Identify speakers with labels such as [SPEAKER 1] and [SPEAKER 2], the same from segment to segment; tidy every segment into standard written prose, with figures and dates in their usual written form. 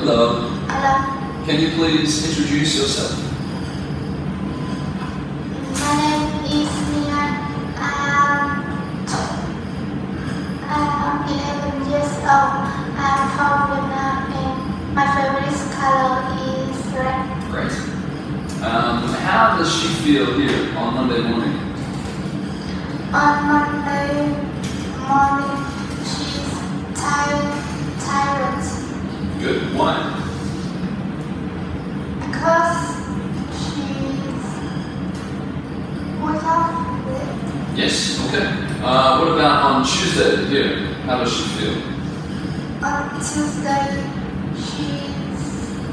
[SPEAKER 1] Hello.
[SPEAKER 2] Hello.
[SPEAKER 1] Can you please introduce yourself?
[SPEAKER 2] My name is Mia. I'm 11 years old. I'm from Vietnam and my favorite color is red.
[SPEAKER 1] Great. How does she feel here on Monday morning?
[SPEAKER 2] On Monday morning, she's tired.
[SPEAKER 1] Good. Why?
[SPEAKER 2] Because she's wake up late.
[SPEAKER 1] Yes. Okay. What about on Tuesday here? How does she feel?
[SPEAKER 2] On Tuesday, she's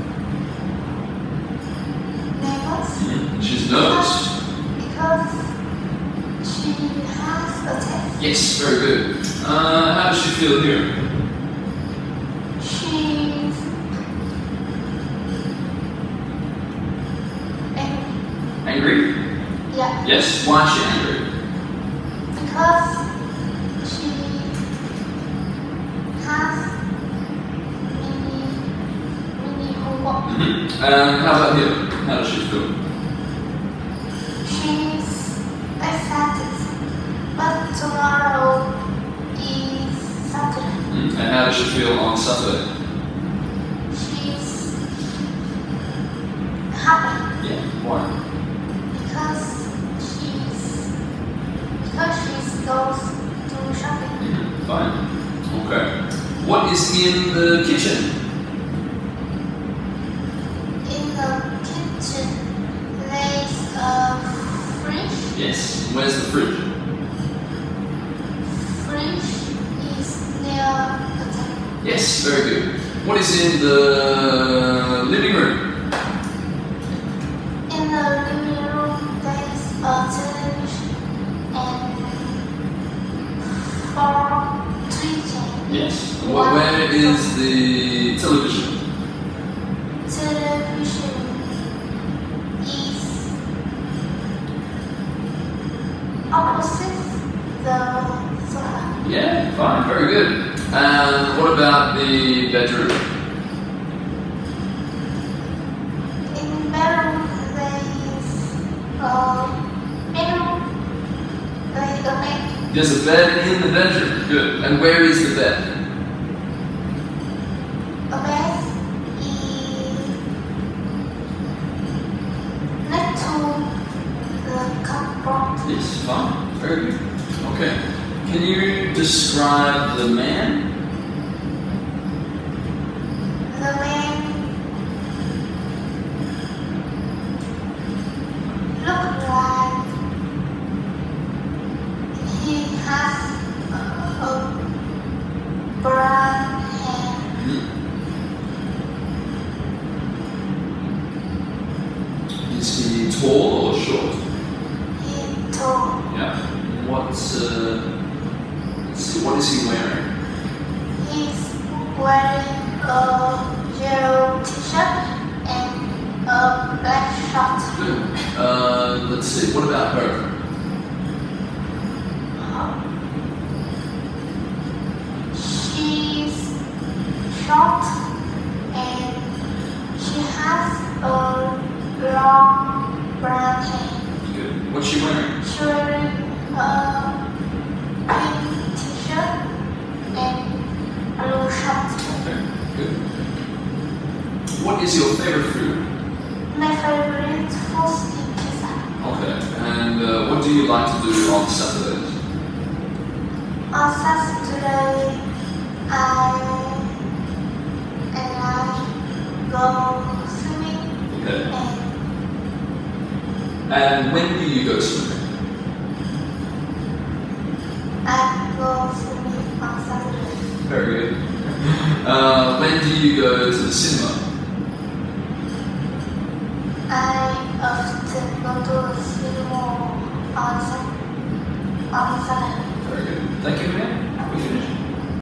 [SPEAKER 2] nervous.
[SPEAKER 1] She's nervous.
[SPEAKER 2] Because she has a test.
[SPEAKER 1] Yes. Very good. How does she feel here?
[SPEAKER 2] She's angry.
[SPEAKER 1] Angry?
[SPEAKER 2] Yeah.
[SPEAKER 1] Yes. Why is she angry?
[SPEAKER 2] Because she has mini homework.
[SPEAKER 1] And how about here? How does she feel?
[SPEAKER 2] She's excited, but tomorrow is Saturday.
[SPEAKER 1] And how does she feel on Saturday?
[SPEAKER 2] She's happy
[SPEAKER 1] Yeah. Why?
[SPEAKER 2] because she goes to shopping.
[SPEAKER 1] Fine. Okay. What is in the kitchen?
[SPEAKER 2] In the kitchen, there's a fridge.
[SPEAKER 1] Yes. Where's the fridge?
[SPEAKER 2] Fridge is near the table.
[SPEAKER 1] Yes. Very good. What is in the living room?
[SPEAKER 2] In the living room, there's a television and three chairs.
[SPEAKER 1] Yes. Where is the television?
[SPEAKER 2] Television is opposite the sofa.
[SPEAKER 1] Yeah. Fine. Very good. And what about the bedroom?
[SPEAKER 2] In bedroom, there's a bed.
[SPEAKER 1] There's a bed in the bedroom. Good. And where is the bed?
[SPEAKER 2] A bed is next to the cupboard.
[SPEAKER 1] Yes. Fine. Very good. Okay. Can you describe the man?
[SPEAKER 2] The man looks like he has a brown hair.
[SPEAKER 1] Is he tall or short?
[SPEAKER 2] He's tall.
[SPEAKER 1] Yeah. What is he wearing?
[SPEAKER 2] He's wearing a yellow t-shirt and a black short.
[SPEAKER 1] Good. Let's see. What about her?
[SPEAKER 2] She's short and she has a long brown hair.
[SPEAKER 1] Good. What's she wearing?
[SPEAKER 2] She's wearing a pink t-shirt and blue shorts.
[SPEAKER 1] Okay. Good. What is your favorite food?
[SPEAKER 2] My favorite food is pizza.
[SPEAKER 1] Okay. And what do you like to do on Saturdays?
[SPEAKER 2] On Saturday, I go swimming.
[SPEAKER 1] Okay. And when do you go swimming?
[SPEAKER 2] I go swimming on Saturday.
[SPEAKER 1] Very good. When do you go to the cinema?